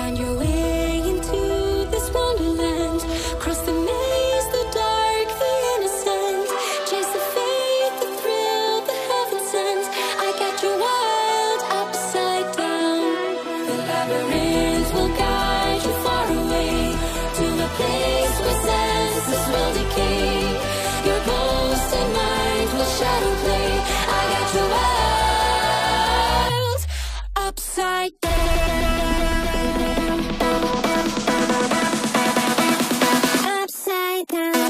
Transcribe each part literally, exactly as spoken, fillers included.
Find your way into this wonderland. Cross the maze, the dark, the innocent. Chase the faith, the thrill, the heaven sent. I got your world upside down. The labyrinth will guide you far away to the place where senses will decay. Your ghosted mind will shadow play. I got your world upside down. Upside down.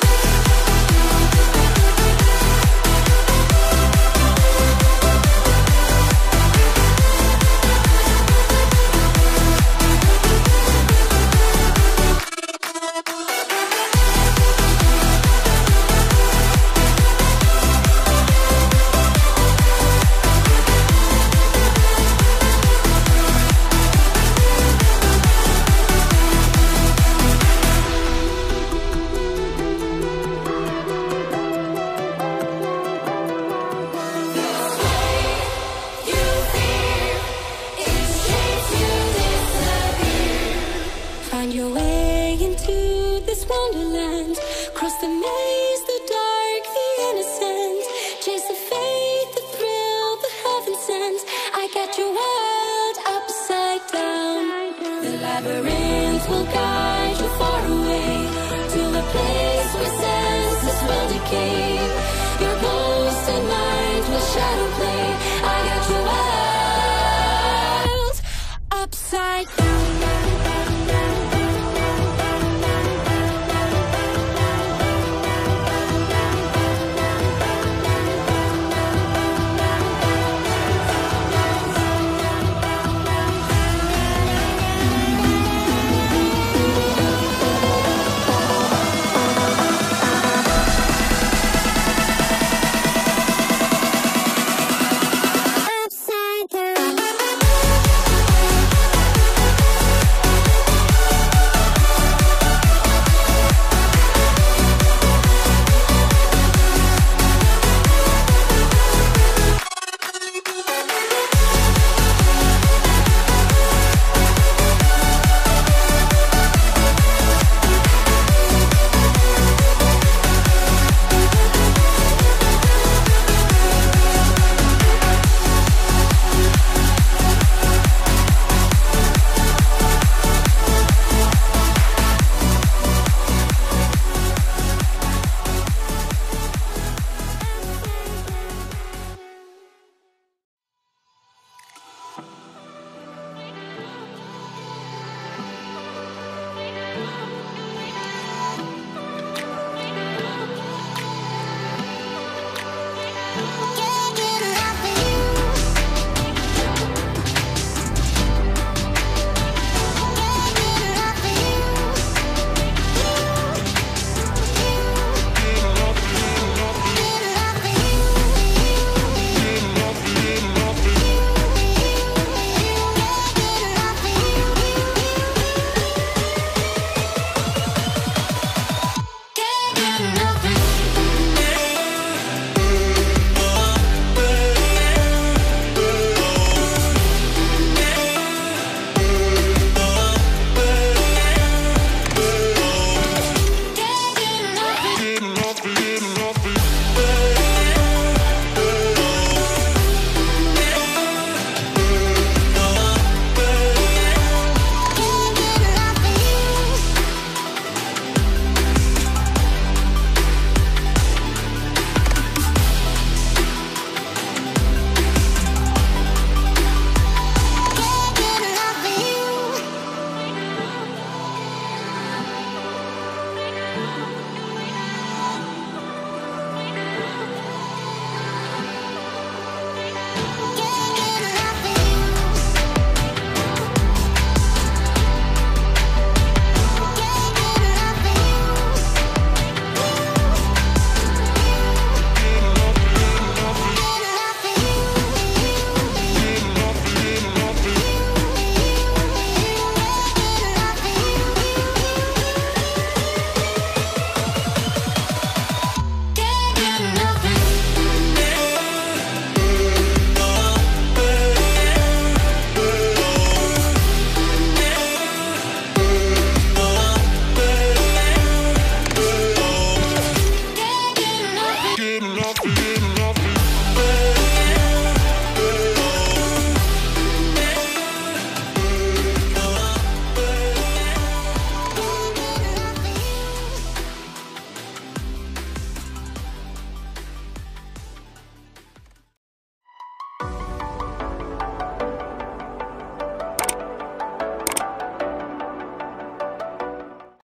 Find your way into this wonderland. Cross the maze, the dark, the innocent. Chase the faith, the thrill, the heaven sent. I got your world upside down. The labyrinth will guide you far away to the place where senses will decay.